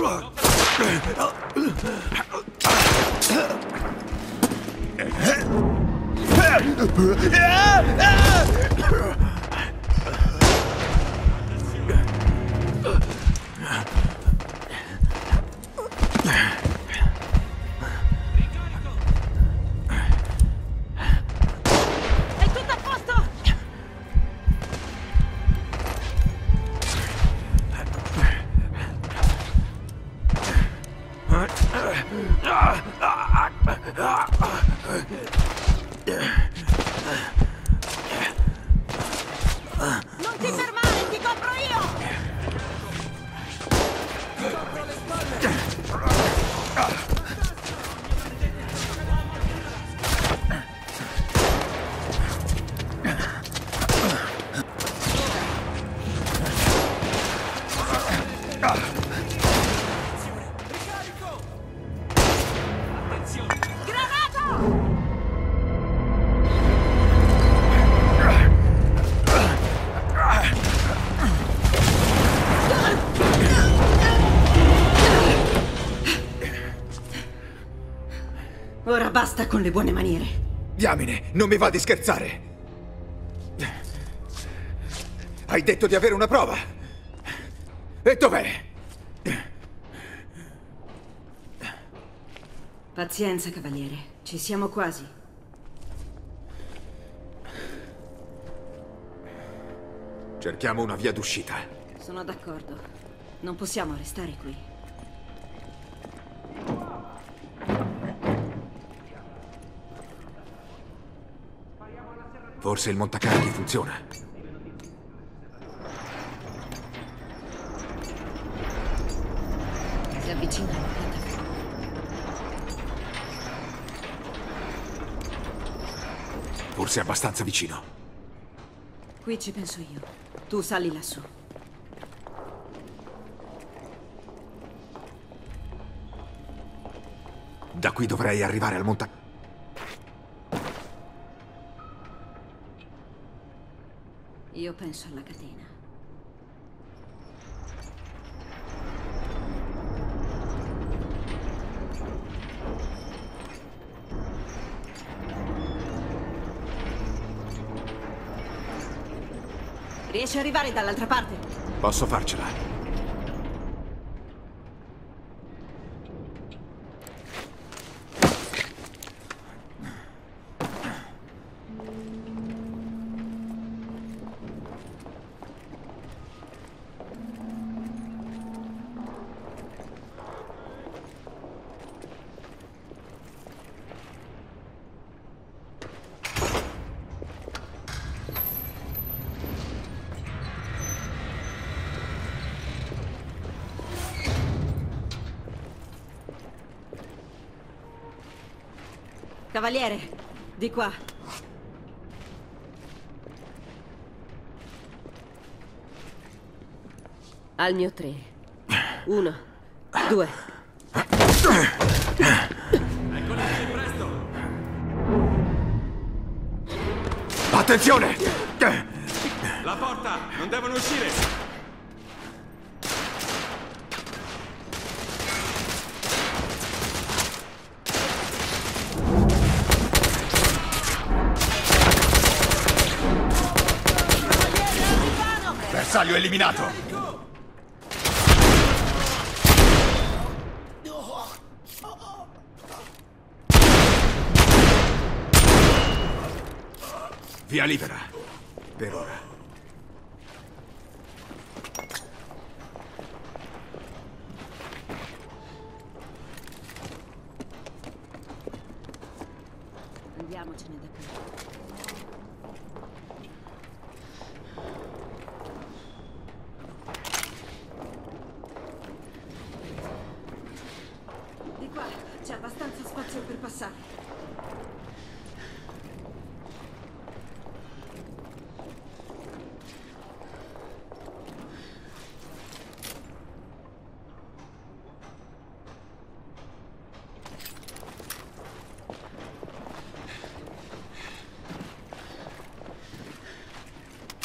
Non ti fermare, ti copro io! Ora basta con le buone maniere. Diamine, non mi va di scherzare. Hai detto di avere una prova. E dov'è? Pazienza, cavaliere. Ci siamo quasi. Cerchiamo una via d'uscita. Sono d'accordo. Non possiamo restare qui. Forse il montacarichi funziona. Si avvicinano, piattaforma. Forse è abbastanza vicino. Qui ci penso io. Tu sali lassù. Da qui dovrei arrivare al montacarichi. Io penso alla catena. Riesci ad arrivare dall'altra parte? Posso farcela. Cavaliere, di qua. Al mio 3. 1, 2. Eccoli qui, presto! Attenzione! La porta! Non devono uscire! Bersaglio eliminato! Via libera. Per ora. Andiamocene da qui. Di qua c'è abbastanza spazio per passare.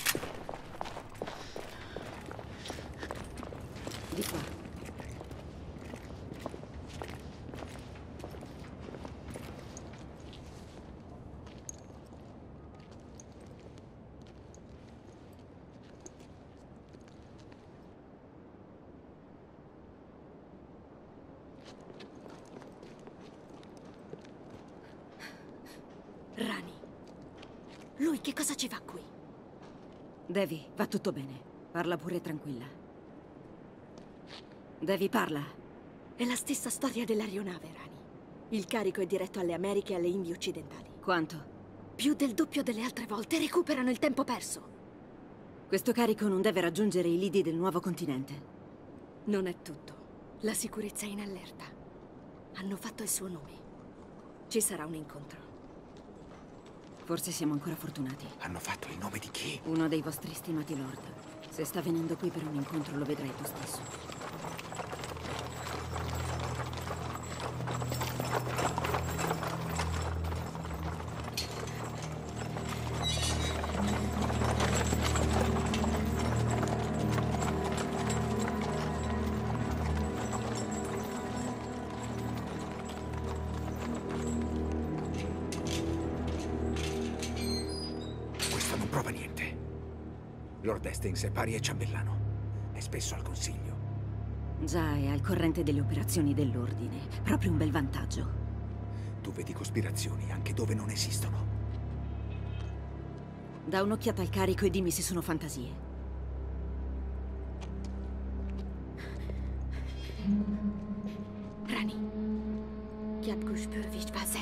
Di qua. Lui che cosa ci fa qui? Devi, va tutto bene. Parla pure tranquilla. Devi, parla. È la stessa storia dell'aeronave, Rani. Il carico è diretto alle Americhe e alle Indie occidentali. Quanto? Più del doppio delle altre volte. Recuperano il tempo perso. Questo carico non deve raggiungere i lidi del nuovo continente. Non è tutto. La sicurezza è in allerta. Hanno fatto il suo nome. Ci sarà un incontro. Forse siamo ancora fortunati. Hanno fatto il nome di chi? Uno dei vostri stimati lord. Se sta venendo qui per un incontro lo vedrai tu stesso. Prova niente. Lord Hastings è pari e ciambellano. È spesso al consiglio. Già, è al corrente delle operazioni dell'ordine. Proprio un bel vantaggio. Tu vedi cospirazioni anche dove non esistono. Da un'occhiata al carico e dimmi se sono fantasie. Rani. Kiapkushpurvish Vase.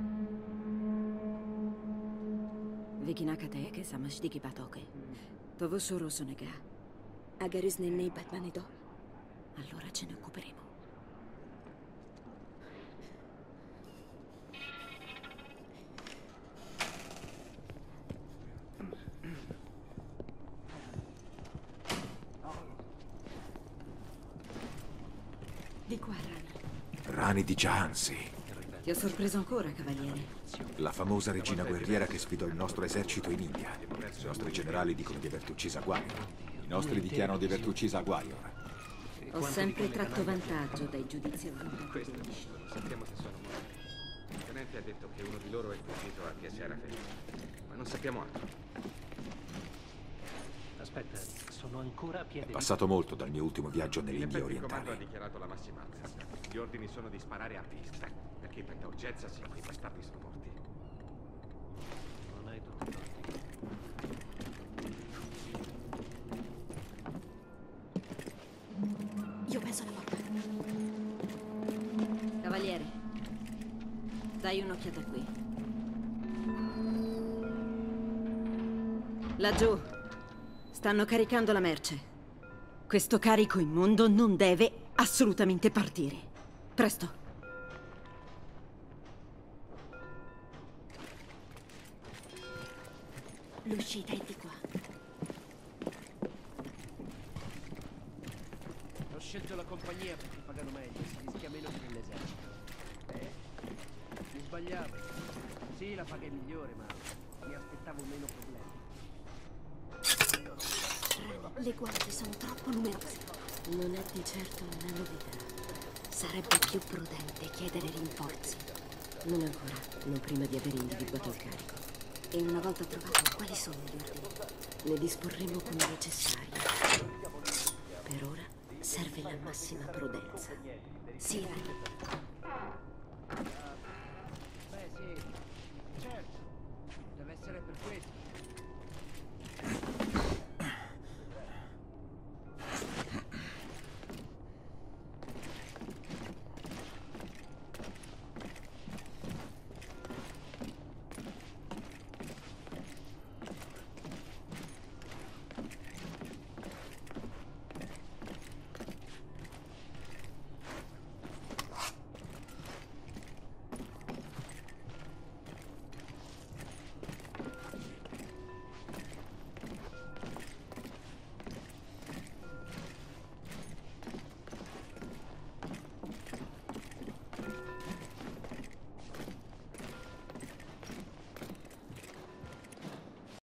Vikinakate ke samashdiki batoke. Tovo soro sonega. Agarisne nei Batmanedo. Allora ce ne occuperemo. Di qua, Rani. Rani di Jahansi. Ti ho sorpreso ancora, cavaliere. La famosa regina guerriera che sfidò il nostro esercito in India. I nostri generali dicono di averti uccisa a Gwalior. I nostri dichiarano di averti uccisa a Gwalior. Ho sempre tratto vantaggio dai giudizi avvenuti. Questo non sappiamo se sono morti. Il tenente ha detto che uno di loro è fuggito a Chiesa ma non sappiamo altro. Aspetta, sono ancora a piedi. È passato molto dal mio ultimo viaggio nell'India Il comando ha orientale. dichiarato la massima altezza. Gli ordini sono di sparare a vista, perché per urgenza se quei bastardi sono morti. Non hai tutti i torti. Io penso alla porta. Cavaliere, dai un'occhiata qui. Laggiù, stanno caricando la merce. Questo carico immondo non deve assolutamente partire. Presto. L'uscita è di qua. Ho scelto la compagnia perché pagano meglio, si rischia meno che nell'esercito. Mi sbagliavo. Sì, la paga è migliore, ma mi aspettavo meno problemi. Le guardie sono troppo numerose. Non è di certo una novità. Sarebbe più prudente chiedere rinforzi. Non ancora, non prima di aver individuato il carico. E una volta trovato, quali sono gli ordini? Ne disporremo come necessario. Per ora serve la massima prudenza. Sì, Rani. Beh, sì, certo. Deve essere per questo.